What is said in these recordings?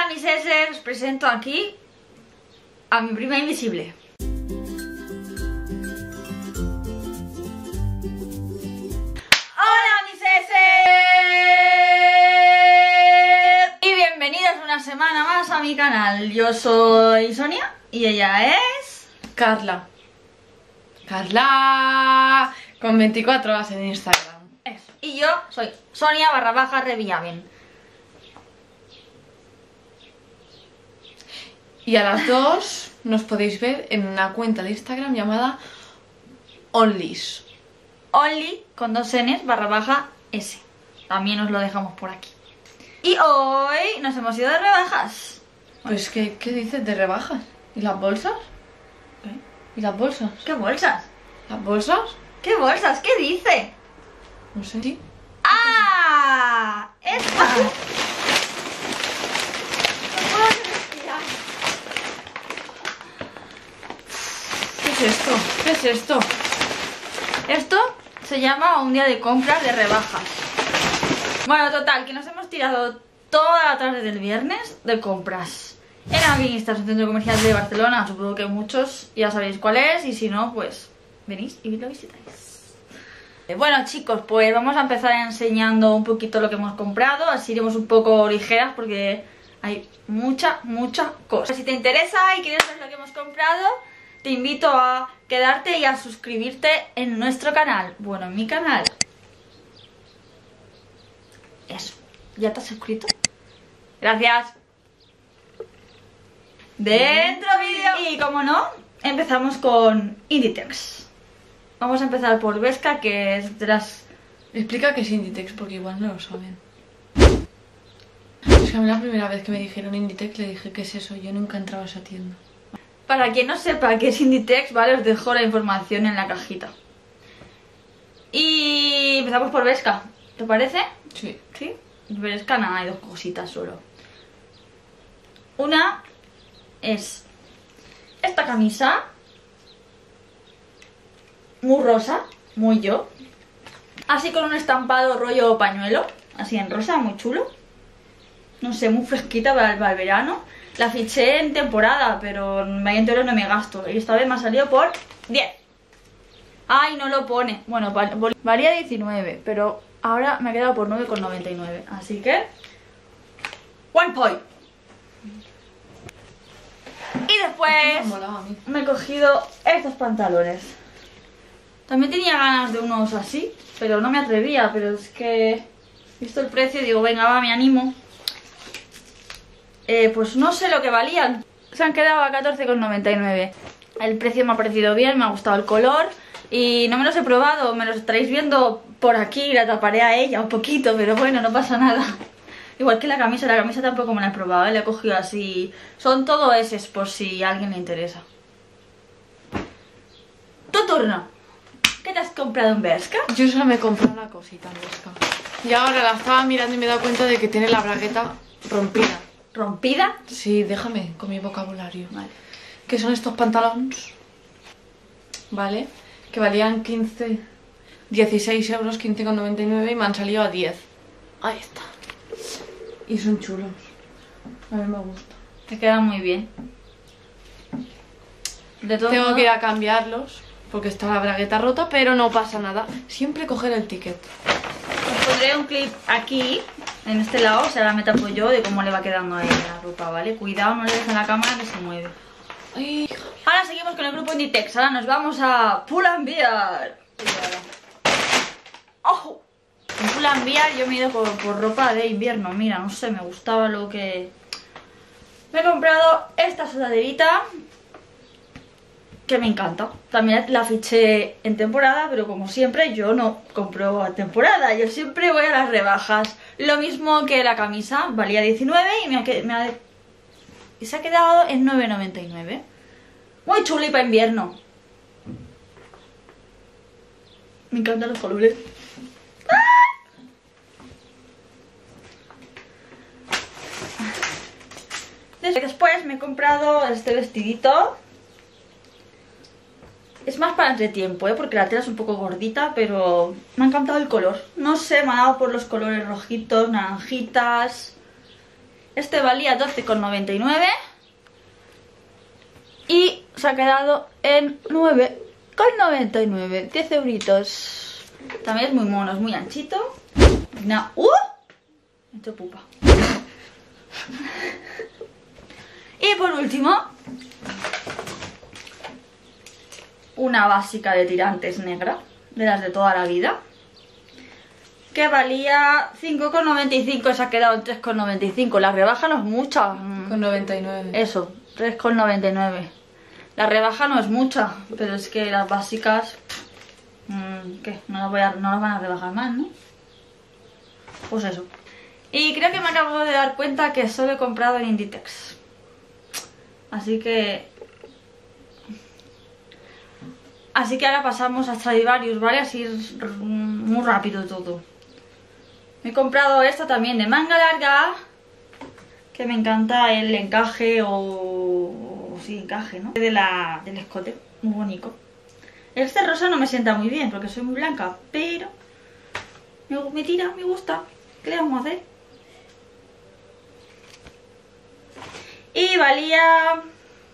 mis S, os presento aquí a mi prima invisible. ¡Hola mis S! Y bienvenidos una semana más a mi canal. Yo soy Sonia y ella es... Carla. Carla con 24 horas en Instagram. Eso. Y yo soy Sonia_Revillamen. Y a las dos nos podéis ver en una cuenta de Instagram llamada Onlys. Only con 2 N's /S. También os lo dejamos por aquí. Y hoy nos hemos ido de rebajas. Pues ¿qué dices de rebajas? ¿Y las bolsas? ¿Qué? ¿Y las bolsas? ¿Qué bolsas? ¿Las bolsas? ¿Qué bolsas? ¿Qué dice? No sé. ¿Sí? ¡Ah! ¡Esta! ¿Qué es esto? ¿Qué es esto? Esto se llama un día de compras de rebajas. Bueno, total, que nos hemos tirado toda la tarde del viernes de compras. En Avinistas, un centro comercial de Barcelona. Supongo que muchos ya sabéis cuál es. Y si no, pues venís y lo visitáis. Bueno chicos, pues vamos a empezar enseñando un poquito lo que hemos comprado. Así iremos un poco ligeras porque hay mucha cosa. Si te interesa y quieres ver lo que hemos comprado, te invito a quedarte y a suscribirte en nuestro canal. Bueno, en mi canal. Eso. ¿Ya te has suscrito? Gracias. Dentro vídeo. Y como no, empezamos con Inditex. Vamos a empezar por Bershka, que es de las... Explica qué es Inditex porque igual no lo saben. Es que a mí la primera vez que me dijeron Inditex le dije ¿qué es eso? Yo nunca he entrado a esa tienda. Para quien no sepa qué es Inditex, ¿vale? Os dejo la información en la cajita. Y empezamos por Bershka, ¿te parece? Sí. ¿Sí? Bershka nada, hay 2 cositas solo. Una es esta camisa, muy rosa, muy yo. Así con un estampado rollo pañuelo, así en rosa, muy chulo. No sé, muy fresquita para el verano. La fiché en temporada, pero en 20 euros no me gasto. Y esta vez me ha salido por 10. Ay, no lo pone. Bueno, valía 19, pero ahora me ha quedado por 9,99. Así que... one point. Y después me he cogido estos pantalones. También tenía ganas de unos así, pero no me atrevía. Pero es que, visto el precio, digo, venga, va, me animo. Pues no sé lo que valían. Se han quedado a 14,99. El precio me ha parecido bien, me ha gustado el color. Y no me los he probado, me los estaréis viendo por aquí. La taparé a ella un poquito, pero bueno, no pasa nada. Igual que la camisa tampoco me la he probado, ¿eh? La he cogido así. Son todo eses por si a alguien le interesa. Tu turno. ¿Qué te has comprado en Bershka? Yo solo me compré una cosita en Bershka. Y ahora la estaba mirando y me he dado cuenta de que tiene la bragueta rompida. ¿Rompida? Sí, déjame con mi vocabulario. Vale. Que son estos pantalones, ¿vale? Que valían 16 euros, 15,99 y me han salido a 10. Ahí está. Y son chulos. A mí me gusta. Te quedan muy bien. De todo Tengo modo, que ir a cambiarlos porque está la bragueta rota, pero no pasa nada. Siempre coger el ticket. os pondré un clip aquí, en este lado, o sea, la me tapo yo de cómo le va quedando a ella la ropa, ¿vale? Cuidado, no le des a la cámara que se mueve. Ay, Ahora seguimos con el grupo Inditex. Ahora nos vamos a Pull&Bear. ¡Ojo! En Pull&Bear yo me he ido por ropa de invierno. Mira, no sé, me gustaba lo que... Me he comprado esta sudaderita que me encanta. También la fiché en temporada, pero como siempre yo no compro a temporada. Yo siempre voy a las rebajas. Lo mismo que la camisa, valía 19 y se ha quedado en 9,99. Muy chuli para invierno. Me encantan los colores. Después me he comprado este vestidito. Es más para entretiempo, porque la tela es un poco gordita, pero me ha encantado el color. No sé, me ha dado por los colores rojitos, naranjitas. Este valía 12,99 y se ha quedado en 9,99, 10 euritos. También es muy mono, es muy anchito. No. Me he hecho pupa. Y por último, una básica de tirantes negra, de las de toda la vida, que valía 5,95, se ha quedado en 3,95. La rebaja no es mucha. Con 99. Eso, 3,99. La rebaja no es mucha, pero es que las básicas, ¿qué? No las van a rebajar más, ¿no? Pues eso. Y creo que me acabo de dar cuenta que solo he comprado en Inditex. Así que ahora pasamos a Stradivarius, ¿vale? Así es muy rápido todo. Me he comprado esta también de manga larga, que me encanta el encaje sí, encaje, ¿no? Del escote, muy bonito. Este rosa no me sienta muy bien porque soy muy blanca, pero me tira, me gusta. ¿Qué le vamos a hacer? Y valía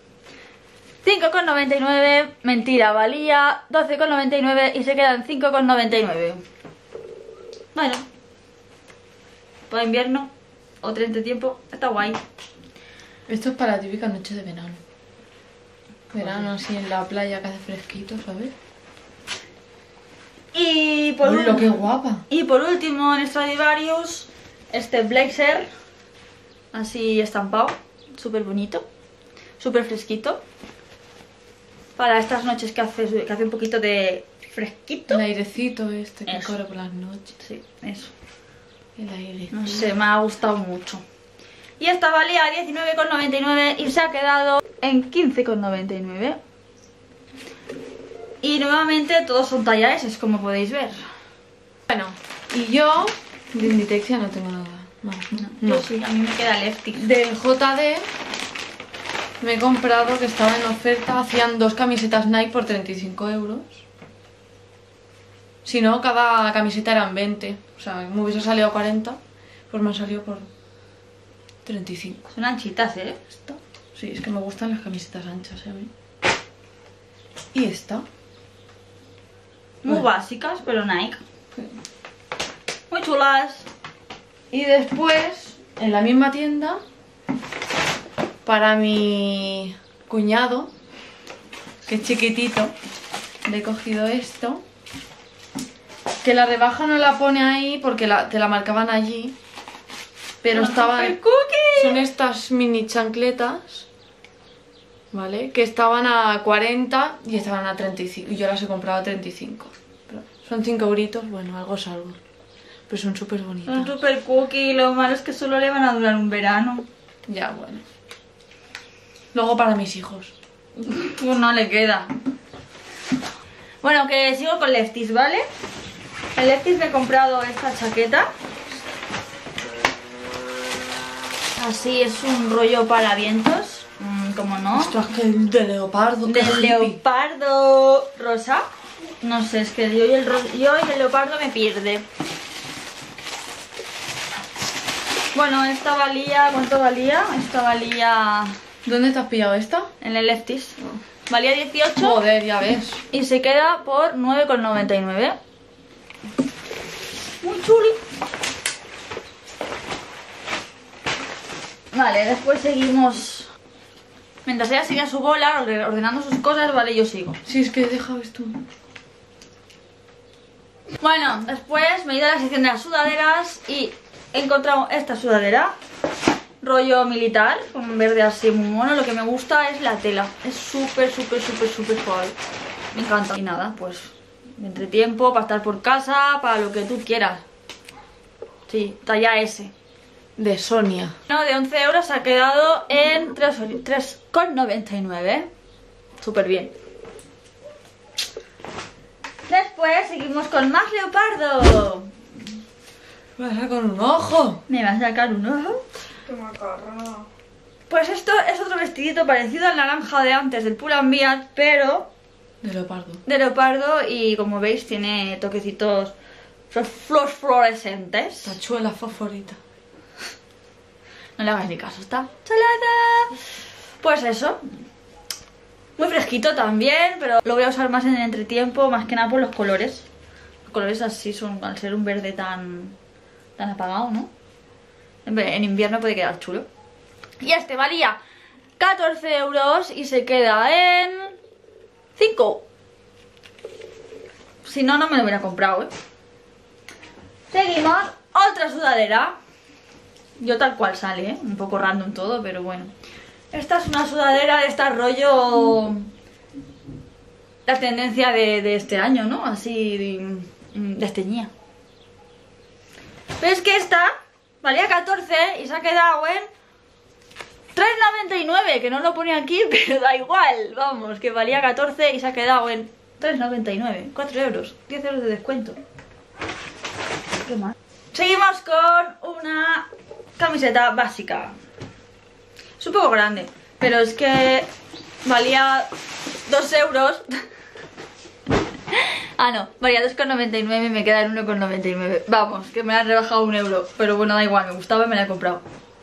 5,99, mentira, valía 12,99 y se queda en 5,99. Bueno, para invierno o tren de tiempo, está guay. Esto es para la típica noche de verano. Verano así en la playa que hace fresquito, ¿sabes? Y por ¡Uy, qué guapa! Y por último en Stradivarius, este blazer, así estampado, súper bonito, súper fresquito. Para estas noches que hace un poquito de fresquito. El airecito este que Eso. corre por las noches. Sí, eso. El aire. No sé, me ha gustado mucho. Y esta valía 19,99 y se ha quedado en 15,99. Y nuevamente todos son talla S, como podéis ver. Bueno, y yo de Inditex ya no tengo nada. Yo sí, a mí me queda Lefty. De JD me he comprado, que estaba en oferta, hacían 2 camisetas Nike por 35 euros. Si no, cada camiseta eran 20. O sea, me hubiese salido a 40, pues me ha salido por 35. Son anchitas, ¿eh? Esta. Sí, es que me gustan las camisetas anchas, ¿eh? A mí. Y esta. Muy Bueno. básicas, pero Nike. Muy chulas. Y después, en la misma tienda, para mi cuñado, que es chiquitito, le he cogido esto. Que la rebaja no la pone ahí porque te la marcaban allí. Pero estaban... ¡Super cookie! Son estas mini chancletas, ¿vale? Que estaban a 40 y estaban a 35. Y yo las he comprado a 35. Pero son 5 euritos, bueno, algo es algo. Pero son súper bonitas. Son super cookie, lo malo es que solo le van a durar un verano. Ya, bueno. Luego para mis hijos. Pues no le queda. Bueno, que sigo con Lefties, ¿vale? En Lefties me he comprado esta chaqueta. Así es un rollo para vientos. Como no. Ostras, que el de leopardo. qué Del hippie. leopardo rosa. No sé, es que yo y el leopardo me pierde. Bueno, esta valía... ¿Cuánto valía? Esta valía... ¿Dónde te has pillado esta? En el Lefties. Valía 18 Joder, ya ves. y se queda por 9,99. Muy chuli. Vale, después seguimos. Mientras ella sigue a su bola, ordenando sus cosas, vale, yo sigo. Sí, es que he dejado esto. Bueno, después me he ido a la sección de las sudaderas y he encontrado esta sudadera, rollo militar, con un verde así muy mono. Lo que me gusta es la tela, es súper suave. Me encanta. Y nada, pues, entre tiempo, para estar por casa, para lo que tú quieras. Sí, talla S. De Sonia. No, de 11 euros se ha quedado en 3,99. Súper bien. Después seguimos con más leopardo. Me vas a con un ojo. ¿Me va a sacar un ojo? Qué macarra. Pues esto es otro vestidito parecido al naranja de antes del Pull & Bear, pero De leopardo. de leopardo, y como veis tiene toquecitos fluorescentes. Tachuela fosforita. No le hagas ni caso, está salada. Pues eso. Muy fresquito también, pero lo voy a usar más en el entretiempo, más que nada por los colores. Los colores así son, al ser un verde tan apagado, ¿no? En invierno puede quedar chulo. Y este valía 14 euros y se queda en 5. Si no, no me lo hubiera comprado, ¿eh? Seguimos. Otra sudadera. Yo tal cual sale, ¿eh? Un poco random todo, pero bueno. Esta es una sudadera de este rollo... La tendencia de este año, ¿no? Así desteñida. Pero es que esta valía 14 y se ha quedado en 3,99, que no lo pone aquí, pero da igual. Vamos, que valía 14 y se ha quedado en 3,99. 4 euros, 10 euros de descuento. ¿Qué más? Seguimos con una camiseta básica. Es un poco grande, pero es que valía 2 euros. Ah, no, valía 2,99 y me queda en 1,99. Vamos, que me han rebajado 1 euro. Pero bueno, da igual, me gustaba y me la he comprado.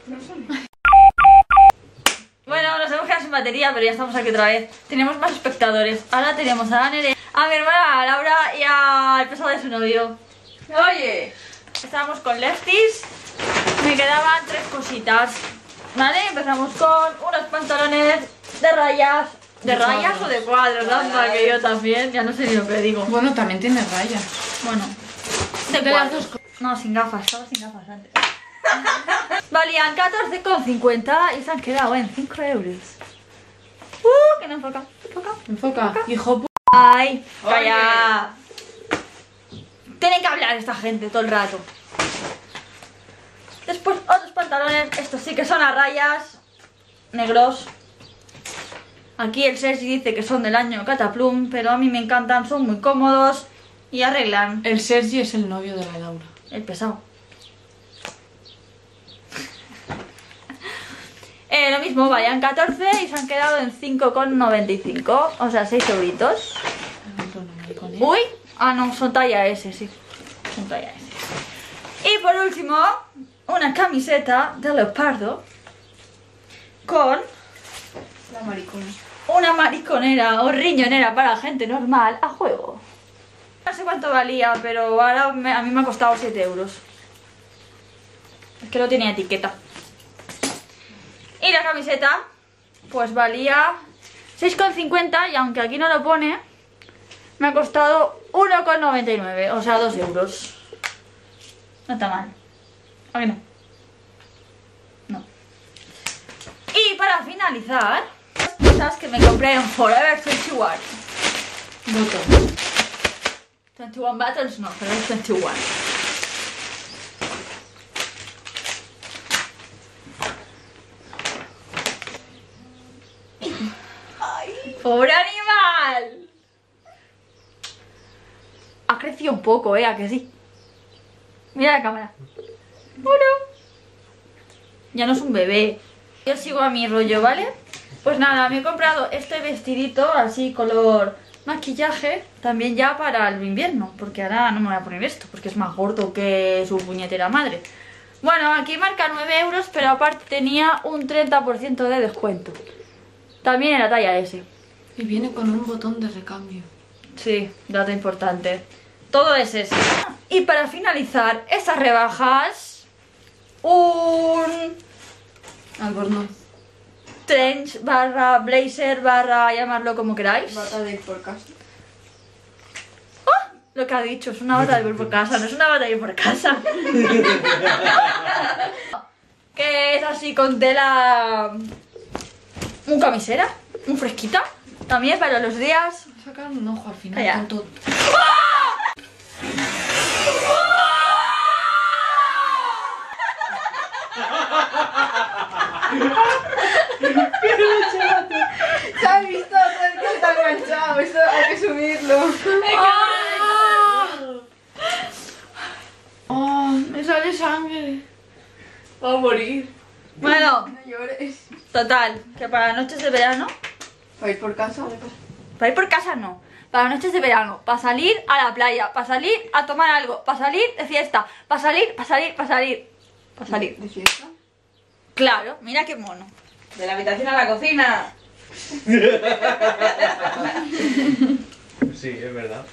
Bueno, nos hemos quedado sin batería, pero ya estamos aquí otra vez. Tenemos más espectadores. Ahora tenemos a Nere, a mi hermana, a Laura y al pesado de su novio. Oye, Estábamos con Lefties. Me quedaban 3 cositas. Vale, empezamos con unos pantalones de rayas. ¿De rayas o de cuadros? Anda, que yo también, ya no sé ni lo que digo. bueno, también tiene rayas. Bueno, De de las cuadros. dos No, sin gafas, estaba sin gafas antes. Valían 14,50 y se han quedado en 5 euros. Que no enfoca, Enfoca, hijo p***. Ay, Oye. calla. Tienen que hablar esta gente todo el rato. Después otros pantalones, estos sí que son a rayas, negros. Aquí el Sergi dice que son del año Cataplum, pero a mí me encantan, son muy cómodos y arreglan. El Sergi es el novio de la Laura. El pesado. Lo mismo, vayan 14 y se han quedado en 5,95. O sea, 6 euritos. Uy, ah no, son talla S, sí. Son talla S. Y por último, una camiseta de leopardo con La maricona. una mariconera o riñonera para gente normal a juego. No sé cuánto valía, pero ahora a mí me ha costado 7 euros. Es que no tenía etiqueta. Y la camiseta, pues valía 6,50 y aunque aquí no lo pone, me ha costado 1,99, o sea 2 euros. No está mal. ¿A qué no? No. Y para finalizar, las cosas que me compré en Forever 21. Botón. 21 Buttons no, pero es 21. ¡Ay! ¡Pobre animal! Ha crecido un poco, ¿a que sí? Mira la cámara. Bueno. Ya no es un bebé. Yo sigo a mi rollo, ¿vale? Pues nada, me he comprado este vestidito así color maquillaje también ya para el invierno, porque ahora no me voy a poner esto porque es más gordo que su puñetera madre. Bueno, aquí marca 9 euros, pero aparte tenía un 30% de descuento. También en la talla S. Y viene con un botón de recambio. Sí, dato importante. Todo es ese. Y para finalizar estas rebajas, un Albornoz. trench barra blazer barra llamarlo como queráis. Bata de ir por casa. ¡Ah! Lo que ha dicho, es una bata de ir por casa, no es una bata de ir por casa. Que es así con tela un camisera, un fresquita. También para los días. Sacar un ojo al final. Calla. Con todo. Se ha visto que está enganchado. Esto hay que subirlo. Oh, me sale sangre. Va a morir. Bueno, No llores. total, que para noches de verano, ¿Para ir por casa? para ir por casa no, para noches de verano, para salir a la playa, para salir a tomar algo, para salir de fiesta, para salir. ¿De fiesta? Claro, mira qué mono. De la habitación a la cocina. Sí, es verdad.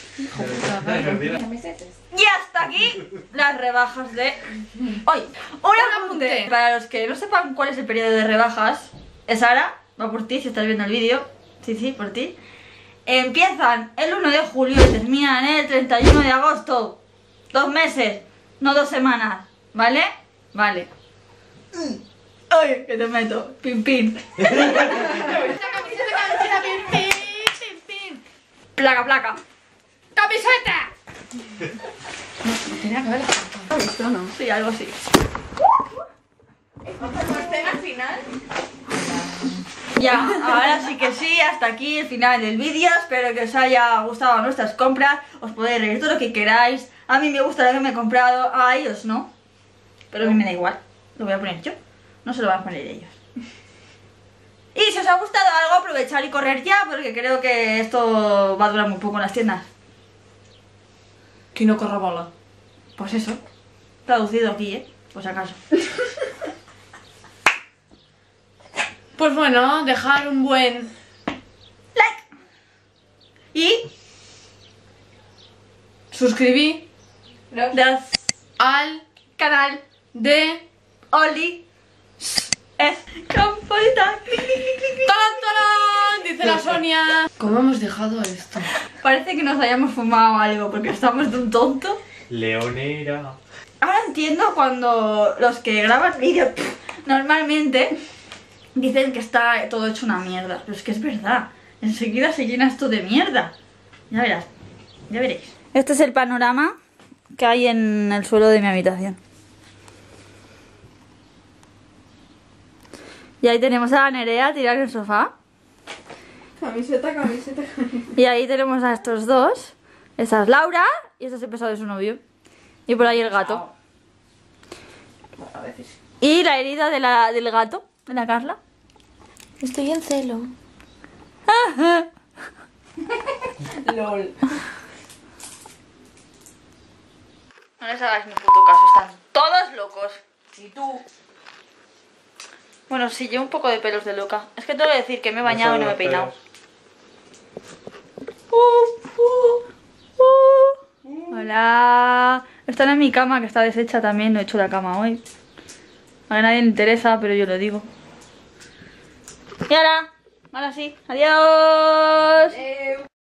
Y hasta aquí las rebajas de hoy. Un apunte. Para los que no sepan cuál es el periodo de rebajas, es ahora, va por ti si estás viendo el vídeo. Sí, por ti. Empiezan el 1 de julio y terminan el 31 de agosto. 2 meses, no 2 semanas. ¿Vale? Vale. ¡Ay, que te meto! ¡Pim, pim! ¡Placa, placa! ¡Camiseta! Tenía que haberla cantado. ¿Esto no? Sí, algo así. ¿Escena final? Ya, ahora sí que sí, hasta aquí el final del vídeo. Espero que os haya gustado nuestras compras. Os podéis reír todo lo que queráis. A mí me gusta lo que me he comprado, a ellos no. Pero a mí me da igual, lo voy a poner yo. No se lo van a poner ellos. Y si os ha gustado algo, aprovechar y correr ya, porque creo que esto va a durar muy poco en las tiendas. Que no corra bola. Pues eso, traducido aquí, por si acaso. Pues bueno, dejar un buen Like. Y suscribir das al canal de Oli es campanita. Clic, clic, clic, clic, clic. ¡Tarán, tarán! Dice la Sonia. ¿Cómo hemos dejado esto? Parece que nos hayamos fumado algo porque estamos de un tonto. Leonera. Ahora entiendo cuando los que graban vídeos normalmente dicen que está todo hecho una mierda. Pero es que es verdad. Enseguida se llena esto de mierda. Ya verás. Ya veréis. Este es el panorama que hay en el suelo de mi habitación. Y ahí tenemos a Nerea tirada en el sofá. Camiseta, camiseta, camiseta. Y ahí tenemos a estos dos. Esa es Laura y este es el pesado de su novio. Y por ahí el gato. Bueno, a veces. Y la herida del gato, de la Carla. Estoy en celo. LOL. No les hagáis ni puto caso, están todos locos. ¿Y tú? Bueno, sí, llevo un poco de pelos de loca. Es que tengo que decir que me he bañado y no me he peinado. Hola. Están en mi cama, que está deshecha también. No he hecho la cama hoy. A nadie le interesa, pero yo lo digo. Y ahora sí. Adiós.